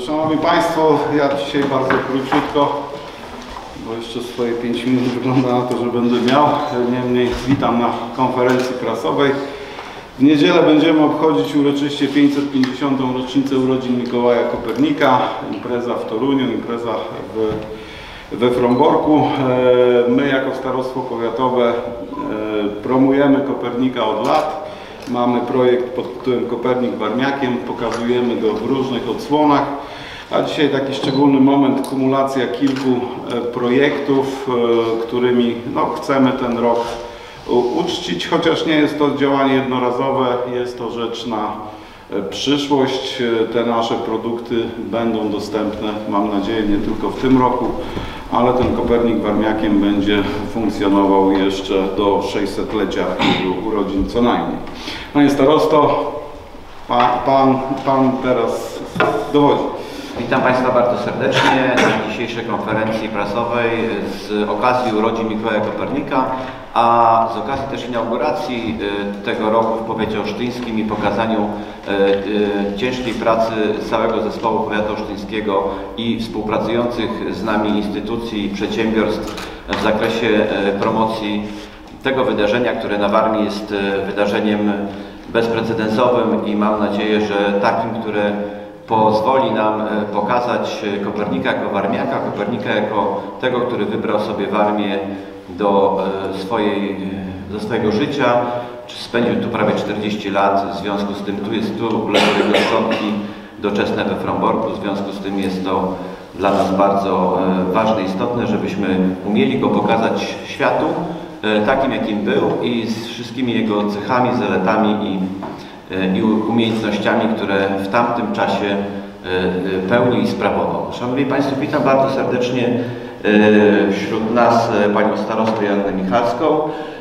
Szanowni Państwo, ja dzisiaj bardzo króciutko, bo jeszcze swoje 5 minut wygląda na to, że będę miał. Niemniej witam na konferencji prasowej. W niedzielę będziemy obchodzić uroczyście 550. rocznicę urodzin Mikołaja Kopernika. Impreza w Toruniu, impreza we Fromborku. My jako Starostwo Powiatowe promujemy Kopernika od lat. Mamy projekt pod tytułem Kopernik Warmiakiem, pokazujemy go w różnych odsłonach, a dzisiaj taki szczególny moment, kumulacja kilku projektów, którymi chcemy ten rok uczcić, chociaż nie jest to działanie jednorazowe, jest to rzecz na przyszłość. Te nasze produkty będą dostępne, mam nadzieję, nie tylko w tym roku, ale ten Kopernik Warmiakiem będzie funkcjonował jeszcze do 600-lecia jego urodzin co najmniej. Panie starosto, pan teraz dowodzi. Witam Państwa bardzo serdecznie na dzisiejszej konferencji prasowej z okazji urodzin Mikołaja Kopernika, a z okazji też inauguracji tego roku w powiecie olsztyńskim i pokazaniu ciężkiej pracy całego zespołu powiatu olsztyńskiego i współpracujących z nami instytucji i przedsiębiorstw w zakresie promocji tego wydarzenia, które na Warmii jest wydarzeniem bezprecedensowym i mam nadzieję, że takim, które pozwoli nam pokazać Kopernika jako warmiaka, Kopernika jako tego, który wybrał sobie Warmię do swojego życia. Spędził tu prawie 40 lat, w związku z tym tu jest leżą szczątki doczesne we Fromborku, w związku z tym jest to dla nas bardzo ważne i istotne, żebyśmy umieli go pokazać światu takim, jakim był i z wszystkimi jego cechami, zaletami i umiejętnościami, które w tamtym czasie pełnił i sprawował. Szanowni Państwo, witam bardzo serdecznie wśród nas panią starostę Joannę Michalską,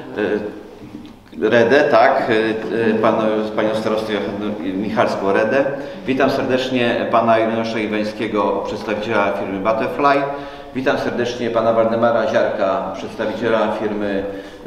Redę, tak, panią starostę Joannę Michalską Redę. Witam serdecznie pana Ireneusza Iwańskiego, przedstawiciela firmy Butterfly. Witam serdecznie pana Waldemara Ziarka, przedstawiciela firmy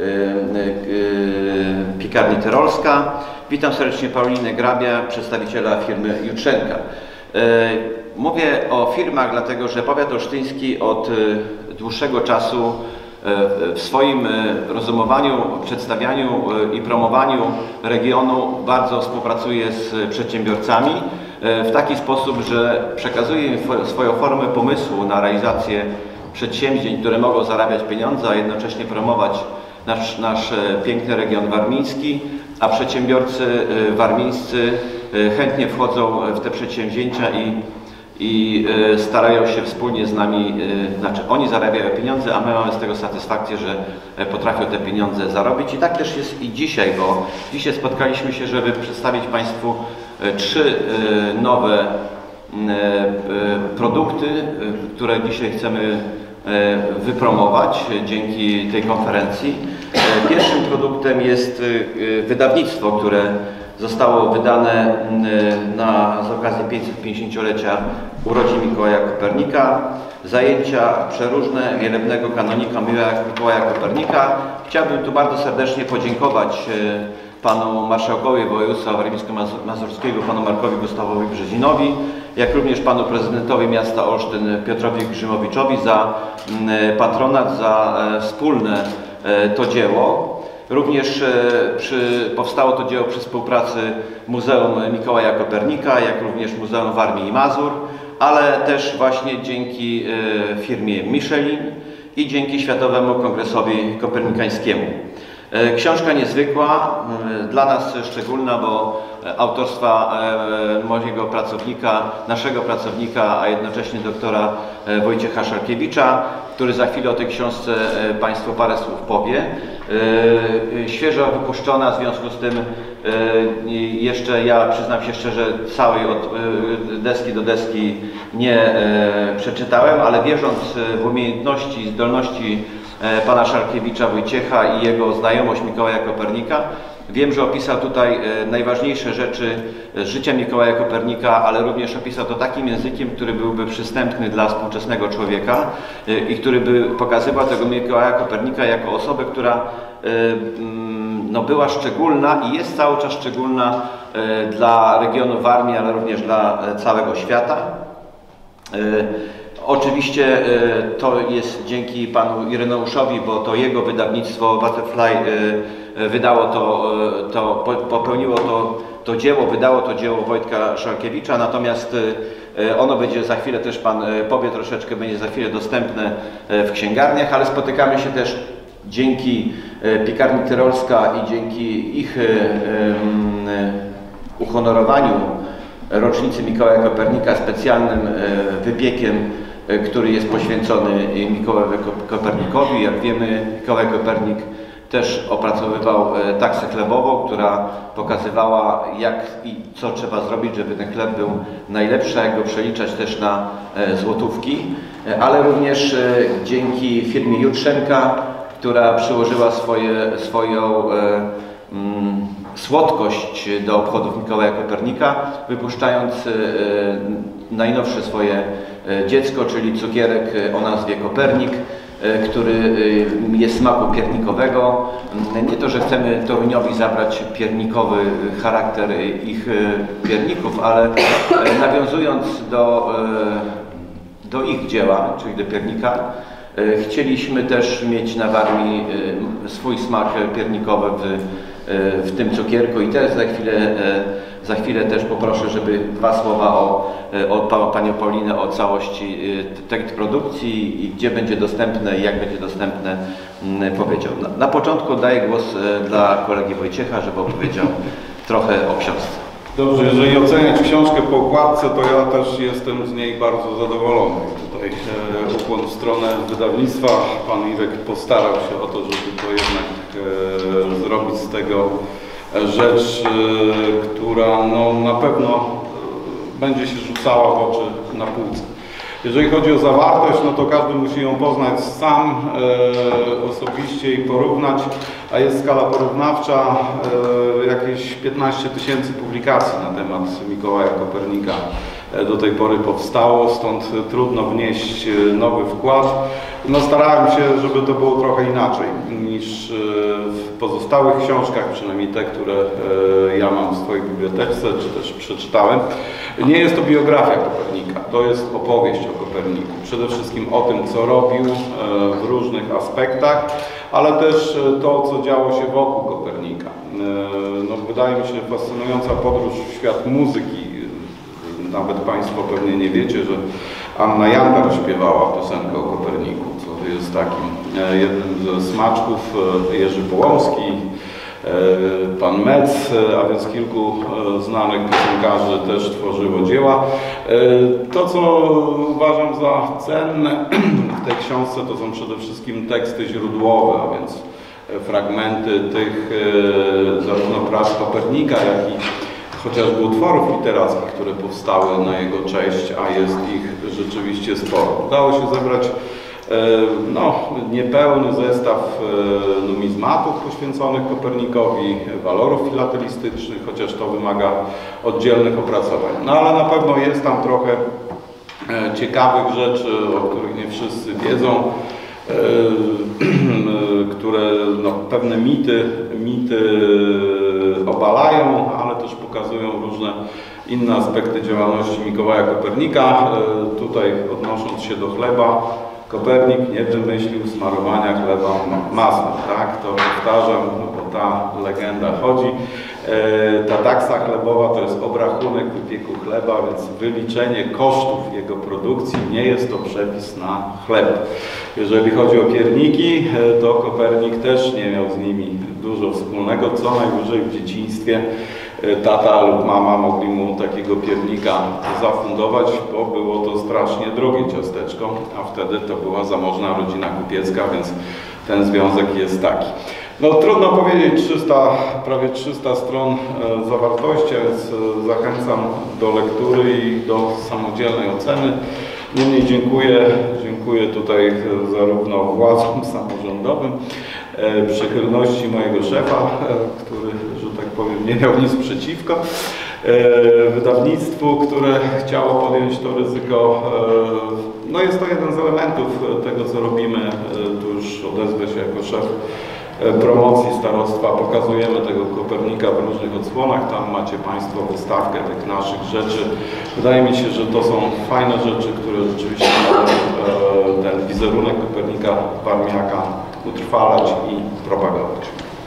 Piekarni Tyrolska. Witam serdecznie Paulinę Grabia, przedstawiciela firmy Jutrzenka. Mówię o firmach, dlatego że powiat olsztyński od dłuższego czasu w swoim rozumowaniu, przedstawianiu i promowaniu regionu bardzo współpracuje z przedsiębiorcami w taki sposób, że przekazuje im swoją formę pomysłu na realizację przedsięwzięć, które mogą zarabiać pieniądze, a jednocześnie promować nasz piękny region warmiński, a przedsiębiorcy warmińscy chętnie wchodzą w te przedsięwzięcia i starają się wspólnie z nami, znaczy oni zarabiają pieniądze, a my mamy z tego satysfakcję, że potrafią te pieniądze zarobić. I tak też jest i dzisiaj, bo dzisiaj spotkaliśmy się, żeby przedstawić Państwu 3 nowe produkty, które dzisiaj chcemy wypromować dzięki tej konferencji. Pierwszym produktem jest wydawnictwo, które zostało wydane z okazji 550-lecia urodzin Mikołaja Kopernika. Zajęcia przeróżne wielebnego kanonika Mikołaja Kopernika. Chciałbym tu bardzo serdecznie podziękować panu marszałkowi województwa warmińsko-mazurskiego, panu Markowi Gustawowi Brzezinowi, jak również panu prezydentowi miasta Olsztyn Piotrowi Grzymowiczowi za patronat, za wspólne to dzieło. Również powstało to dzieło przy współpracy Muzeum Mikołaja Kopernika, jak również Muzeum Warmii i Mazur, ale też właśnie dzięki firmie Michelin i dzięki Światowemu Kongresowi Kopernikańskiemu. Książka niezwykła, dla nas szczególna, bo autorstwa mojego pracownika, naszego pracownika, a jednocześnie doktora Wojciecha Szarkiewicza, który za chwilę o tej książce Państwu parę słów powie. Świeżo wypuszczona, w związku z tym jeszcze ja przyznam się szczerze, całej od deski do deski nie przeczytałem, ale wierząc w umiejętności i zdolności pana Szarkiewicza Wojciecha i jego znajomość Mikołaja Kopernika, wiem, że opisał tutaj najważniejsze rzeczy z życia Mikołaja Kopernika, ale również opisał to takim językiem, który byłby przystępny dla współczesnego człowieka i który by pokazywał tego Mikołaja Kopernika jako osobę, która była szczególna i jest cały czas szczególna dla regionu Warmii, ale również dla całego świata. Oczywiście to jest dzięki panu Ireneuszowi, bo to jego wydawnictwo Butterfly popełniło to dzieło, wydało to dzieło Wojtka Szalkiewicza, natomiast ono będzie za chwilę, też pan powie troszeczkę, będzie za chwilę dostępne w księgarniach, ale spotykamy się też dzięki Piekarni Tyrolska i dzięki ich uhonorowaniu rocznicy Mikołaja Kopernika specjalnym wypiekiem, który jest poświęcony Mikołajowi Kopernikowi. Jak wiemy, Mikołaj Kopernik też opracowywał taksę chlebową, która pokazywała, jak i co trzeba zrobić, żeby ten chleb był najlepszy, jak go przeliczać też na złotówki, ale również dzięki firmie Jutrzenka, która przyłożyła swoją słodkość do obchodów Mikołaja Kopernika, wypuszczając najnowsze swoje dziecko, czyli cukierek o nazwie Kopernik, który jest smaku piernikowego. Nie to, że chcemy Toruniowi zabrać piernikowy charakter ich pierników, ale nawiązując do ich dzieła, czyli do piernika, chcieliśmy też mieć na Warmii swój smak piernikowy w tym cukierku i też za chwilę też poproszę, żeby dwa słowa od panią Paulinę o całości tej produkcji i gdzie będzie dostępne i jak będzie dostępne powiedział. Na początku daję głos dla kolegi Wojciecha, żeby opowiedział trochę o książce. Dobrze, jeżeli oceniać książkę po okładce, to ja też jestem z niej bardzo zadowolony. Tutaj ukłon w stronę wydawnictwa. Pan Irek postarał się o to, żeby to jednak zrobić z tego rzecz, która no, na pewno będzie się rzucała w oczy na półce. Jeżeli chodzi o zawartość, no to każdy musi ją poznać sam osobiście i porównać, a jest skala porównawcza, jakieś 15 000 publikacji na temat Mikołaja Kopernika do tej pory powstało, stąd trudno wnieść nowy wkład. No, starałem się, żeby to było trochę inaczej niż w pozostałych książkach, przynajmniej te, które ja mam w swojej bibliotece, czy też przeczytałem. Nie jest to biografia Kopernika, to jest opowieść o Koperniku. Przede wszystkim o tym, co robił w różnych aspektach, ale też to, co działo się wokół Kopernika. No, wydaje mi się fascynująca podróż w świat muzyki. Nawet Państwo pewnie nie wiecie, że Anna Jantar śpiewała piosenkę o Koperniku, co jest takim jednym ze smaczków. Jerzy Połomski, pan Metz, a więc kilku znanych piosenkarzy też tworzyło dzieła. To, co uważam za cenne w tej książce, to są przede wszystkim teksty źródłowe, a więc fragmenty tych zarówno prac Kopernika, jak i chociażby utworów literackich, które powstały na jego cześć, a jest ich rzeczywiście sporo. Udało się zebrać no, niepełny zestaw numizmatów poświęconych Kopernikowi, walorów filatelistycznych, chociaż to wymaga oddzielnych opracowań. No ale na pewno jest tam trochę ciekawych rzeczy, o których nie wszyscy wiedzą, które no, pewne mity obalają, ale też pokazują różne inne aspekty działalności Mikołaja Kopernika. Tutaj odnosząc się do chleba, Kopernik nie wymyślił smarowania chleba masłem, tak? To powtarzam, bo ta legenda chodzi. Ta taksa chlebowa to jest obrachunek wypieku chleba, więc wyliczenie kosztów jego produkcji nie jest to przepis na chleb. Jeżeli chodzi o pierniki, to Kopernik też nie miał z nimi dużo wspólnego, co najwyżej w dzieciństwie tata lub mama mogli mu takiego piernika zafundować, bo było to strasznie drogie ciasteczko, a wtedy to była zamożna rodzina kupiecka, więc ten związek jest taki. No trudno powiedzieć, prawie 300 stron zawartości, więc zachęcam do lektury i do samodzielnej oceny. Niemniej dziękuję tutaj zarówno władzom samorządowym, przychylności mojego szefa, który, że tak powiem, nie miał nic przeciwko, wydawnictwu, które chciało podjąć to ryzyko. No jest to jeden z elementów tego, co robimy. Tu już odezwę się jako szef promocji starostwa pokazujemy tego Kopernika w różnych odsłonach. Tam macie Państwo wystawkę tych naszych rzeczy. Wydaje mi się, że to są fajne rzeczy, które rzeczywiście mogą ten wizerunek Kopernika Warmiaka utrwalać i propagować.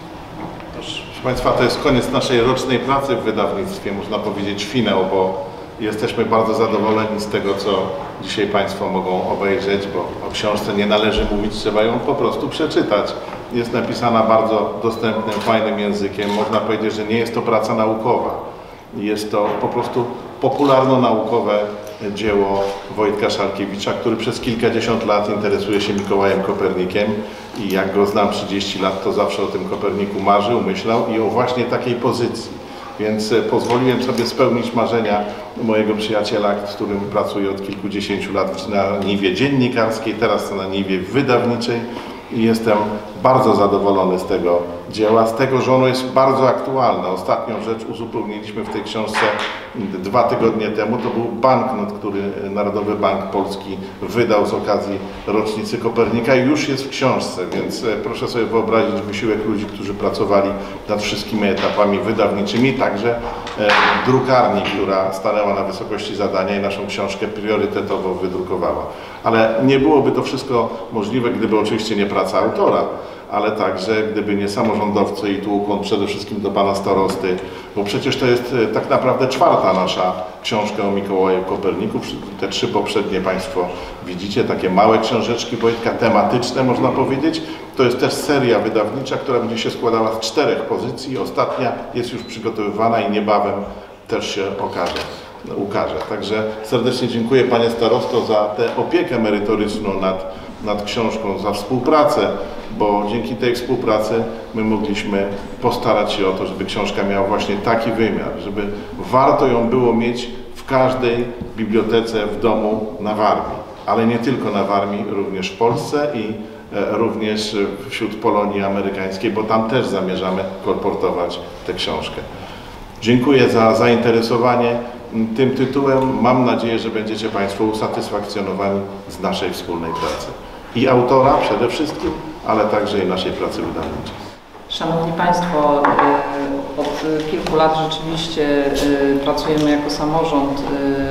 Proszę Państwa, to jest koniec naszej rocznej pracy w wydawnictwie, można powiedzieć finał, bo jesteśmy bardzo zadowoleni z tego, co dzisiaj Państwo mogą obejrzeć, bo o książce nie należy mówić, trzeba ją po prostu przeczytać. Jest napisana bardzo dostępnym, fajnym językiem. Można powiedzieć, że nie jest to praca naukowa. Jest to po prostu popularno-naukowe dzieło Wojtka Szarkiewicza, który przez kilkadziesiąt lat interesuje się Mikołajem Kopernikiem i jak go znam 30 lat, to zawsze o tym Koperniku marzył, myślał i o właśnie takiej pozycji. Więc pozwoliłem sobie spełnić marzenia mojego przyjaciela, z którym pracuję od kilkudziesięciu lat na niwie dziennikarskiej, teraz na niwie wydawniczej. I jestem bardzo zadowolony z tego dzieła, z tego, że ono jest bardzo aktualne. Ostatnią rzecz uzupełniliśmy w tej książce 2 tygodnie temu. To był banknot, który Narodowy Bank Polski wydał z okazji rocznicy Kopernika i już jest w książce, więc proszę sobie wyobrazić wysiłek ludzi, którzy pracowali nad wszystkimi etapami wydawniczymi, także drukarni, która stanęła na wysokości zadania i naszą książkę priorytetowo wydrukowała. Ale nie byłoby to wszystko możliwe, gdyby oczywiście nie praca autora, ale także gdyby nie samorządowcy i tu ukłon przede wszystkim do pana starosty, bo przecież to jest tak naprawdę 4. nasza książka o Mikołaju Koperniku. Te 3 poprzednie Państwo widzicie, takie małe książeczki Wojtka, tematyczne można powiedzieć. To jest też seria wydawnicza, która będzie się składała z 4 pozycji. Ostatnia jest już przygotowywana i niebawem też się ukaże. Także serdecznie dziękuję Panie Starosto za tę opiekę merytoryczną nad książką, za współpracę, bo dzięki tej współpracy my mogliśmy postarać się o to, żeby książka miała właśnie taki wymiar, żeby warto ją było mieć w każdej bibliotece w domu na Warmii, ale nie tylko na Warmii, również w Polsce i również wśród Polonii amerykańskiej, bo tam też zamierzamy kolportować tę książkę. Dziękuję za zainteresowanie tym tytułem. Mam nadzieję, że będziecie Państwo usatysfakcjonowani z naszej wspólnej pracy. I autora przede wszystkim, ale także i naszej pracy wydawniczej. Szanowni Państwo, od kilku lat rzeczywiście pracujemy jako samorząd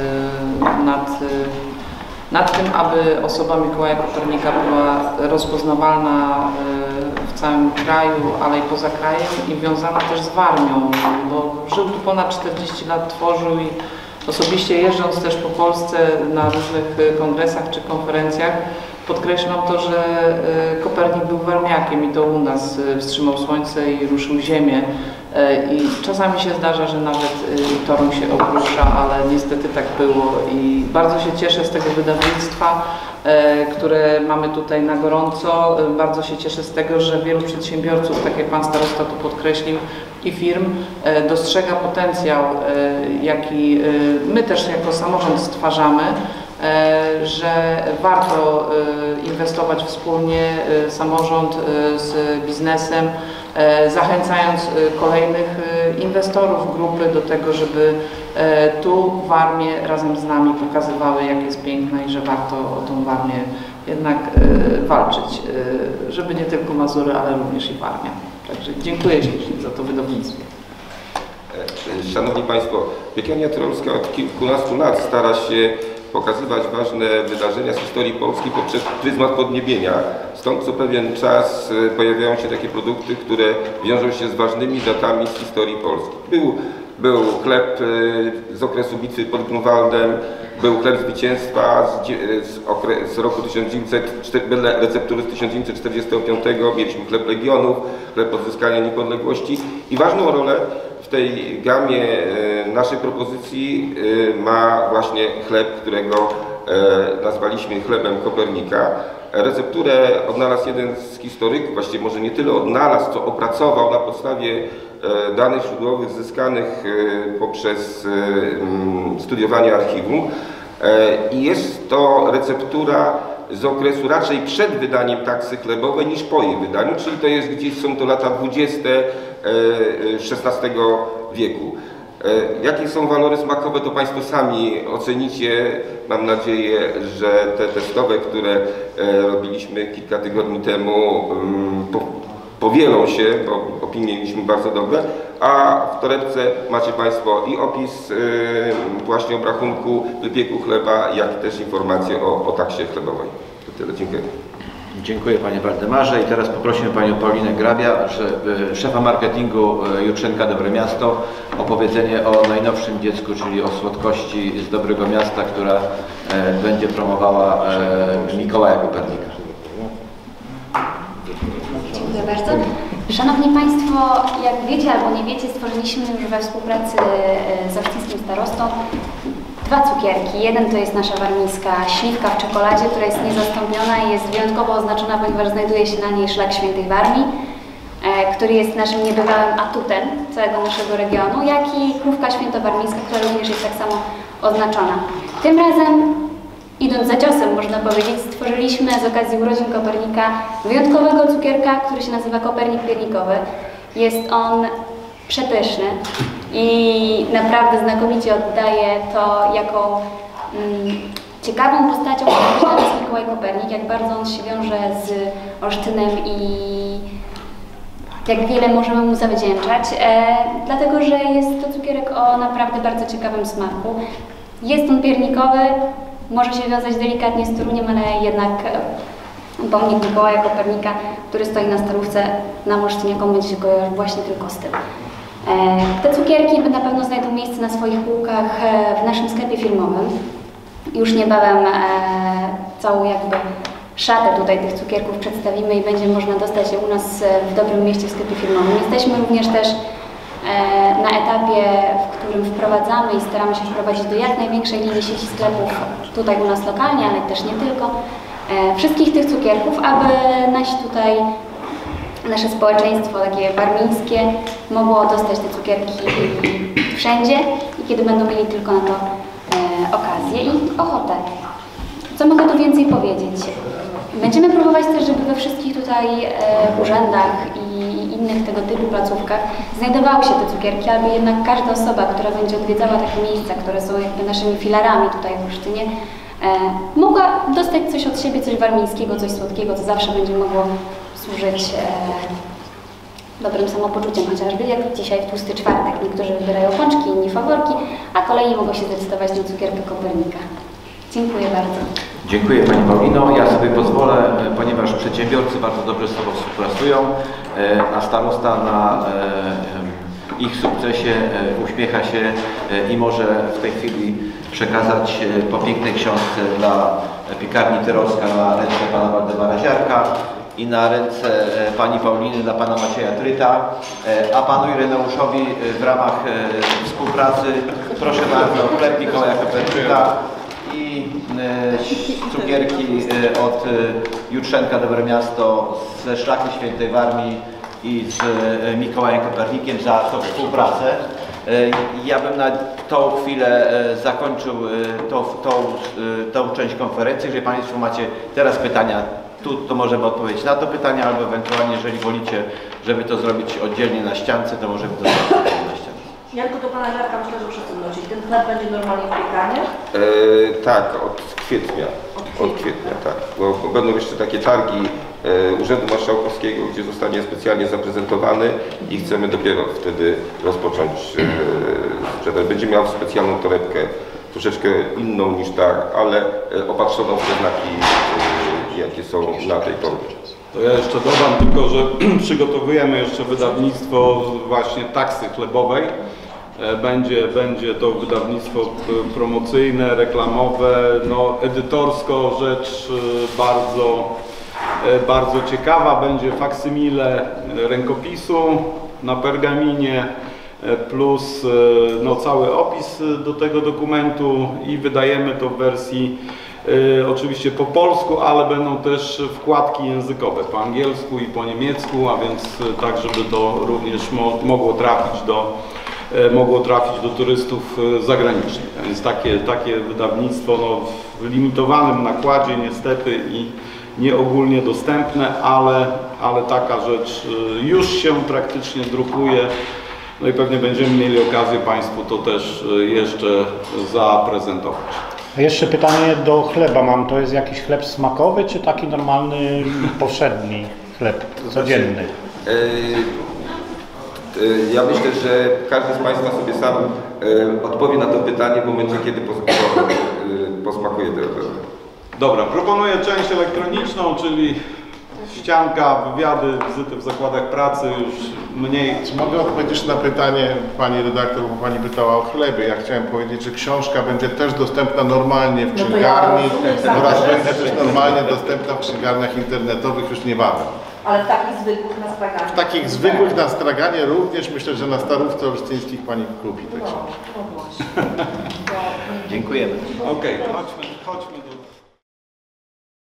nad tym, aby osoba Mikołaja Kopernika była rozpoznawalna w całym kraju, ale i poza krajem i wiązana też z Warmią, bo żył tu ponad 40 lat, tworzył i osobiście jeżdżąc też po Polsce na różnych kongresach czy konferencjach, podkreślam to, że Kopernik był warmiakiem i to u nas wstrzymał słońce i ruszył ziemię. I czasami się zdarza, że nawet Toruń się okrusza, ale niestety tak było i bardzo się cieszę z tego wydawnictwa, które mamy tutaj na gorąco. Bardzo się cieszę z tego, że wielu przedsiębiorców, tak jak Pan Starosta tu podkreślił, i firm dostrzega potencjał, jaki my też jako samorząd stwarzamy, że warto inwestować wspólnie, samorząd z biznesem, zachęcając kolejnych inwestorów grupy do tego, żeby tu Warmię razem z nami pokazywały, jak jest piękna i że warto o tą Warmię jednak walczyć, żeby nie tylko Mazury, ale również i Warmia. Także dziękuję ślicznie za to wydawnictwo. Szanowni Państwo, Piekarnia Tyrolska od kilkunastu lat stara się pokazywać ważne wydarzenia z historii Polski poprzez pryzmat podniebienia. Stąd co pewien czas pojawiają się takie produkty, które wiążą się z ważnymi datami z historii Polski. Był chleb z okresu bitwy pod Grunwaldem, był chleb zwycięstwa z roku 1904, receptury z 1945, mieliśmy chleb Legionów, chleb odzyskania niepodległości i ważną rolę w tej gamie naszej propozycji ma właśnie chleb, którego nazwaliśmy chlebem Kopernika. Recepturę odnalazł jeden z historyków, właściwie może nie tyle odnalazł, co opracował na podstawie danych źródłowych zyskanych poprzez studiowanie archiwum. I jest to receptura z okresu raczej przed wydaniem taksy chlebowej niż po jej wydaniu, czyli to jest gdzieś, są to lata 20. XVI wieku. Jakie są walory smakowe, to Państwo sami ocenicie. Mam nadzieję, że te testowe, które robiliśmy kilka tygodni temu, powielą się, bo opinie mieliśmy bardzo dobre, a w torebce macie Państwo i opis właśnie obrachunku wypieku chleba, jak i też informacje o taksie chlebowej. To tyle, dziękuję. Dziękuję Panie Waldemarze i teraz poprosimy Panią Paulinę Grabia, szefa marketingu Jutrzenka Dobre Miasto, o powiedzenie o najnowszym dziecku, czyli o słodkości z Dobrego Miasta, która będzie promowała Mikołaja Kopernika. Dziękuję bardzo. Szanowni Państwo, jak wiecie albo nie wiecie, stworzyliśmy już we współpracy z olsztyńskim starostą 2 cukierki. Jeden to jest nasza warmińska śliwka w czekoladzie, która jest niezastąpiona i jest wyjątkowo oznaczona, ponieważ znajduje się na niej szlak świętej Warmii, który jest naszym niebywałym atutem całego naszego regionu, jak i krówka świętowarmińska, która również jest tak samo oznaczona. Tym razem, idąc za ciosem, można powiedzieć, stworzyliśmy z okazji urodzin Kopernika wyjątkowego cukierka, który się nazywa Kopernik Piernikowy. Jest on przepyszny i naprawdę znakomicie oddaje to, jaką ciekawą postacią jest Mikołaj Kopernik, jak bardzo on się wiąże z Olsztynem i jak wiele możemy mu zawdzięczać, dlatego że jest to cukierek o naprawdę bardzo ciekawym smaku. Jest on piernikowy, może się wiązać delikatnie z Toruniem, ale jednak pomnik Mikołaja Kopernika, który stoi na Starówce na Olsztyniakom, będzie się kojarzył właśnie tylko z tym. Te cukierki na pewno znajdą miejsce na swoich półkach w naszym sklepie filmowym. Już niebawem całą jakby szatę tutaj tych cukierków przedstawimy i będzie można dostać je u nas w Dobrym Mieście w sklepie filmowym. Jesteśmy również też na etapie, w którym wprowadzamy i staramy się wprowadzić do jak największej linii sieci sklepów tutaj u nas lokalnie, ale też nie tylko, wszystkich tych cukierków, aby nasze społeczeństwo takie warmińskie mogło dostać te cukierki wszędzie i kiedy będą mieli tylko na to okazję i ochotę. Co mogę tu więcej powiedzieć? Będziemy próbować też, żeby we wszystkich tutaj urzędach i innych tego typu placówkach znajdowały się te cukierki, aby jednak każda osoba, która będzie odwiedzała takie miejsca, które są jakby naszymi filarami tutaj w Olsztynie, mogła dostać coś od siebie, coś warmińskiego, coś słodkiego, co zawsze będzie mogło służyć dobrym samopoczuciem, chociażby jak dzisiaj w Tłusty Czwartek. Niektórzy wybierają pączki, inni faworki, a kolejni mogą się zdecydować na cukierkę Kopernika. Dziękuję bardzo. Dziękuję Pani Paulino. Ja sobie pozwolę, ponieważ przedsiębiorcy bardzo dobrze z sobą współpracują, a starosta na ich sukcesie uśmiecha się i może w tej chwili przekazać po pięknej książce dla piekarni Tyrolska na ręce Pana Waldemara Ziarka i na ręce Pani Pauliny dla Pana Macieja Tryta, a Panu Ireneuszowi w ramach współpracy proszę bardzo chleb Mikołaja Kopernika i cukierki od Jutrzenka Dobre Miasto ze Szlaku Świętej Warmii i z Mikołajem Kopernikiem za tą współpracę. Ja bym na tą chwilę zakończył tą część konferencji. Jeżeli Państwo macie teraz pytania, to możemy odpowiedzieć na to pytanie, albo ewentualnie, jeżeli wolicie, żeby to zrobić oddzielnie na ściance, to możemy to zrobić oddzielnie na ściance. Janku, to Pana Żarka myślę, że przypomnąć. Ten chleb będzie normalnie w piekarniach? Tak, od kwietnia. Od kwietnia, tak. Bo będą jeszcze takie targi Urzędu Marszałkowskiego, gdzie zostanie specjalnie zaprezentowany i chcemy dopiero wtedy rozpocząć sprzedaż. Będzie miał specjalną torebkę, troszeczkę inną niż ta, ale opatrzoną w te znaki, jakie są na tej torbie. To ja jeszcze dodam tylko, że przygotowujemy jeszcze wydawnictwo właśnie taksy chlebowej. Będzie to wydawnictwo promocyjne, reklamowe, no, edytorsko rzecz bardzo ciekawa. Będzie faksymile rękopisu na pergaminie plus no, cały opis do tego dokumentu i wydajemy to w wersji oczywiście po polsku, ale będą też wkładki językowe po angielsku i po niemiecku, a więc tak, żeby to również mogło trafić do turystów zagranicznych. A więc takie wydawnictwo no, w limitowanym nakładzie niestety i nie ogólnie dostępne, ale taka rzecz już się praktycznie drukuje. No i pewnie będziemy mieli okazję Państwu to też jeszcze zaprezentować. A jeszcze pytanie do chleba mam. To jest jakiś chleb smakowy, czy taki normalny, powszedni chleb codzienny? Ja myślę, że każdy z Państwa sobie sam odpowie na to pytanie w momencie, kiedy posmakuje te obrazy. Dobra, proponuję część elektroniczną, czyli ścianka, wywiady, wizyty w zakładach pracy, już mniej. Czy mogę odpowiedzieć na pytanie pani redaktor, bo pani pytała o chleby. Ja chciałem powiedzieć, że książka będzie też dostępna normalnie w księgarni oraz będzie też normalnie dostępna w księgarniach internetowych już niebawem. Ale w takich zwykłych na straganie. W takich zwykłych na straganie również myślę, że na Starówce Olsztyńskich pani kupi te książki. Dziękujemy. Okej, chodźmy do...